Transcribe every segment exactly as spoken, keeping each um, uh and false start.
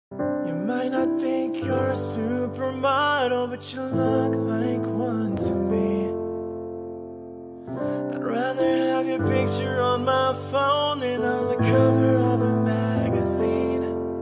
You might not think you're a supermodel, but you look like one to me. I'd rather have your picture on my phone than on the cover of a magazine.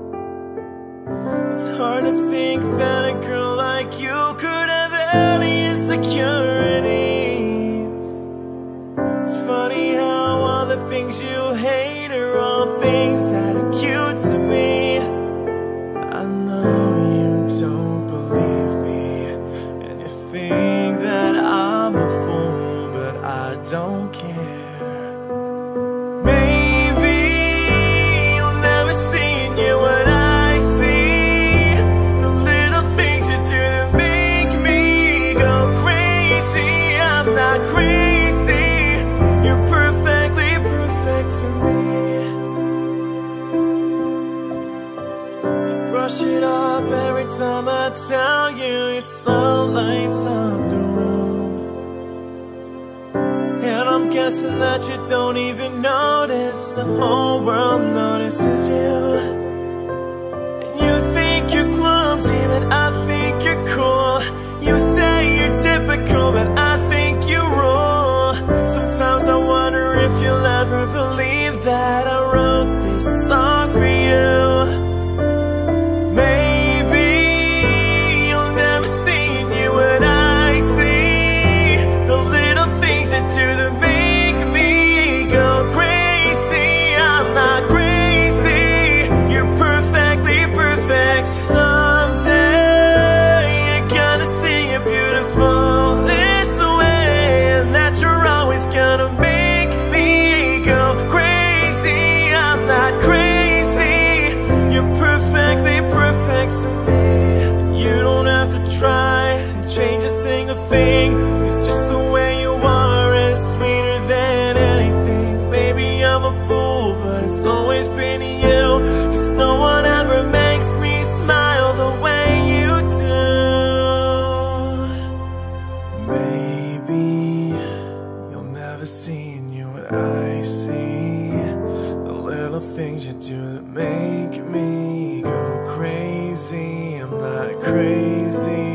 It's hard to think that a girl like you could have any insecurities. It's funny how all the things you hate are all things that are cute to me. I know you don't believe me, and you think that I'm a fool, but I don't care. Maybe you'll never see you what I see, the little things you do that make me go crazy. I'm not crazy, you're perfectly perfect to me. Brush it off every time I tell you. Your smile lights up the room, and I'm guessing that you don't even notice. The whole world notices you. And you think you're clumsy, but I think you're cool. You say you're typical, but I think you rule. Sometimes I wonder if you'll ever believe that I wrote this song for you. Change a single thing, 'cause just the way you are is sweeter than anything. Maybe I'm a fool, but it's always been you, 'cause no one ever makes me smile the way you do. Maybe you'll never see in you what I see, the little things you do that make me go crazy. I'm not crazy,